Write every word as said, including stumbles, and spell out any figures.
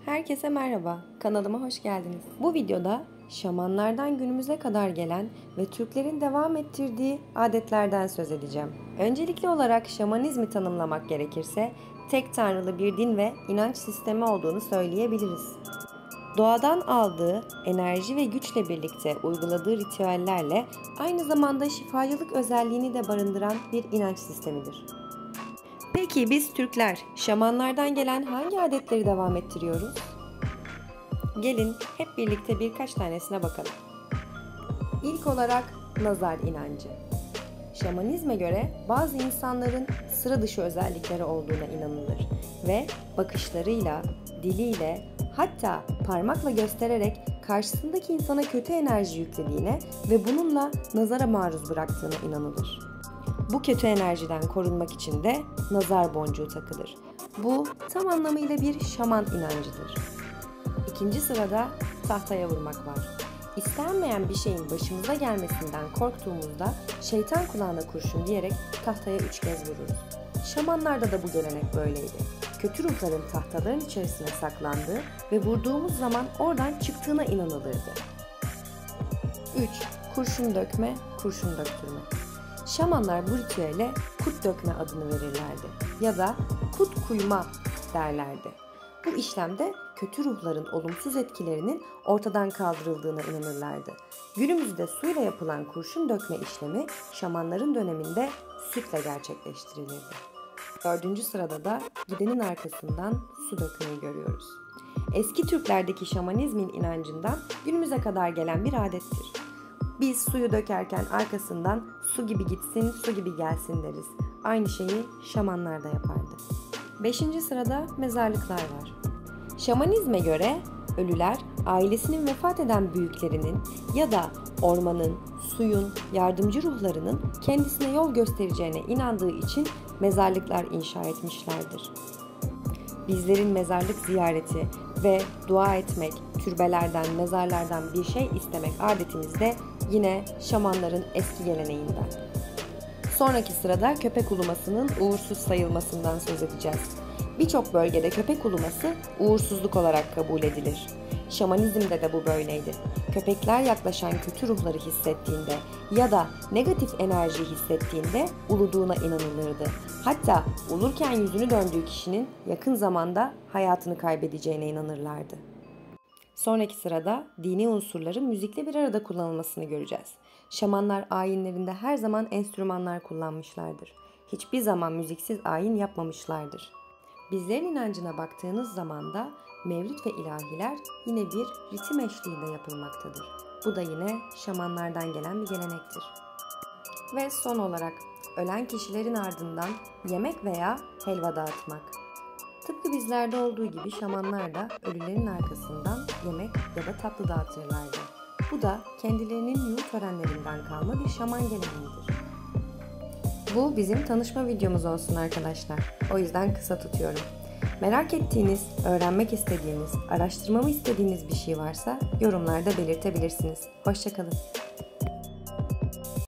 Herkese merhaba, kanalıma hoş geldiniz. Bu videoda şamanlardan günümüze kadar gelen ve Türklerin devam ettirdiği adetlerden söz edeceğim. Öncelikli olarak şamanizmi tanımlamak gerekirse tek tanrılı bir din ve inanç sistemi olduğunu söyleyebiliriz. Doğadan aldığı enerji ve güçle birlikte uyguladığı ritüellerle aynı zamanda şifacılık özelliğini de barındıran bir inanç sistemidir. Peki biz Türkler şamanlardan gelen hangi adetleri devam ettiriyoruz? Gelin hep birlikte birkaç tanesine bakalım. İlk olarak nazar inancı. Şamanizme göre bazı insanların sıra dışı özellikleri olduğuna inanılır ve bakışlarıyla, diliyle, hatta parmakla göstererek karşısındaki insana kötü enerji yüklediğine ve bununla nazara maruz bıraktığına inanılır. Bu kötü enerjiden korunmak için de nazar boncuğu takılır. Bu tam anlamıyla bir şaman inancıdır. İkinci sırada tahtaya vurmak var. İstenmeyen bir şeyin başımıza gelmesinden korktuğumuzda şeytan kulağına kurşun diyerek tahtaya üç kez vururuz. Şamanlarda da bu gelenek böyleydi. Kötü ruhların tahtaların içerisine saklandığı ve vurduğumuz zaman oradan çıktığına inanılırdı. üç. Kurşun dökme, kurşun döktürme. Şamanlar bu ritüele kut dökme adını verirlerdi ya da kut kuyma derlerdi. Bu işlemde kötü ruhların olumsuz etkilerinin ortadan kaldırıldığına inanırlardı. Günümüzde suyla yapılan kurşun dökme işlemi şamanların döneminde sütle gerçekleştirilirdi. Dördüncü sırada da gidenin arkasından su dökmeyi görüyoruz. Eski Türklerdeki şamanizmin inancından günümüze kadar gelen bir adettir. Biz suyu dökerken arkasından su gibi gitsin, su gibi gelsin deriz. Aynı şeyi şamanlar da yapardı. Beşinci sırada mezarlıklar var. Şamanizme göre ölüler ailesinin vefat eden büyüklerinin ya da ormanın, suyun, yardımcı ruhlarının kendisine yol göstereceğine inandığı için mezarlıklar inşa etmişlerdir. Bizlerin mezarlık ziyareti ve dua etmek, türbelerden, mezarlardan bir şey istemek adetimiz de yine şamanların eski geleneğinden. Sonraki sırada köpek ulumasının uğursuz sayılmasından söz edeceğiz. Birçok bölgede köpek uluması uğursuzluk olarak kabul edilir. Şamanizmde de bu böyleydi. Köpekler yaklaşan kötü ruhları hissettiğinde ya da negatif enerjiyi hissettiğinde uluduğuna inanılırdı. Hatta ulurken yüzünü döndüğü kişinin yakın zamanda hayatını kaybedeceğine inanırlardı. Sonraki sırada dini unsurların müzikle bir arada kullanılmasını göreceğiz. Şamanlar ayinlerinde her zaman enstrümanlar kullanmışlardır. Hiçbir zaman müziksiz ayin yapmamışlardır. Bizlerin inancına baktığınız zaman da mevlüt ve ilahiler yine bir ritim eşliğinde yapılmaktadır. Bu da yine şamanlardan gelen bir gelenektir. Ve son olarak ölen kişilerin ardından yemek veya helva dağıtmak. Tıpkı bizlerde olduğu gibi şamanlar da ölülerin arkasından yemek ya da tatlı dağıtırlardı. Bu da kendilerinin yuh törenlerinden kalma bir şaman geleneğidir. Bu bizim tanışma videomuz olsun arkadaşlar. O yüzden kısa tutuyorum. Merak ettiğiniz, öğrenmek istediğiniz, araştırmamı istediğiniz bir şey varsa yorumlarda belirtebilirsiniz. Hoşça kalın.